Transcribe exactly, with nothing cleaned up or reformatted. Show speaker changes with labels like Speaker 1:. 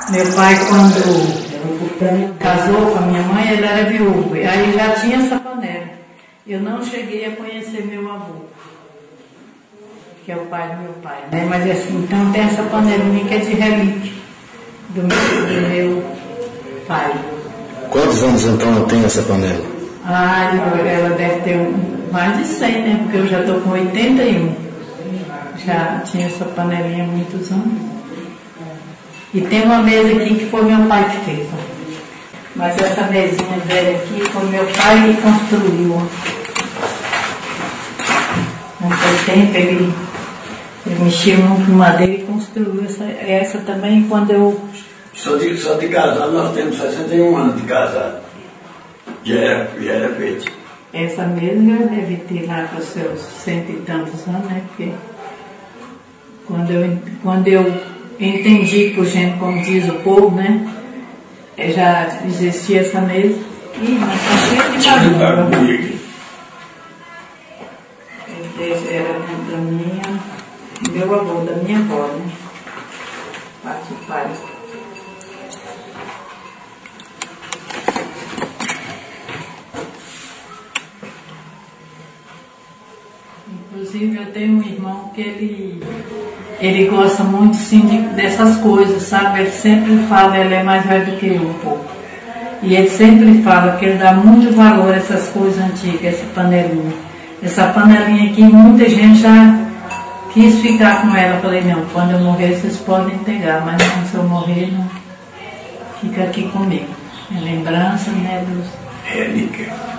Speaker 1: Meu pai, quando casou com a minha mãe, ele era viúvo. E aí já tinha essa panela. Eu não cheguei a conhecer meu avô, que é o pai do meu pai, né? Mas assim, então tem essa panelinha que é de relíquia do meu, do meu pai.
Speaker 2: Quantos anos então eu tenho essa panela?
Speaker 1: Ah, ela deve ter um, mais de cem, né? Porque eu já estou com oitenta e um. Já tinha essa panelinha há muitos anos. E tem uma mesa aqui que foi meu pai que fez. Ó. Mas essa mesinha velha aqui foi meu pai que construiu. Naquele tempo ele, ele mexia muito com madeira e construiu essa, essa também quando eu...
Speaker 3: Só de, só de casado nós temos sessenta e um anos de casado. Já era, já era feito.
Speaker 1: Essa mesa já deve ter lá para os seus cento e tantos anos, né? Porque quando eu, quando eu entendi por gente, como diz o povo, né? Já existia essa mesa. Ih, mas tá cheio de barulho aqui. Esse era da minha, meu avô, da minha avó, né? Parte do pai. Inclusive eu tenho um irmão que ele, ele gosta muito sim de, dessas coisas, sabe? Ele sempre fala, ele é mais velho do que eu um pouco. E ele sempre fala que ele dá muito valor a essas coisas antigas, essa panelinha. Essa panelinha aqui, muita gente já quis ficar com ela. Eu falei, não, quando eu morrer vocês podem pegar, mas não, se eu morrer, não, fica aqui comigo. É lembrança, né, dos...
Speaker 3: Relíquia.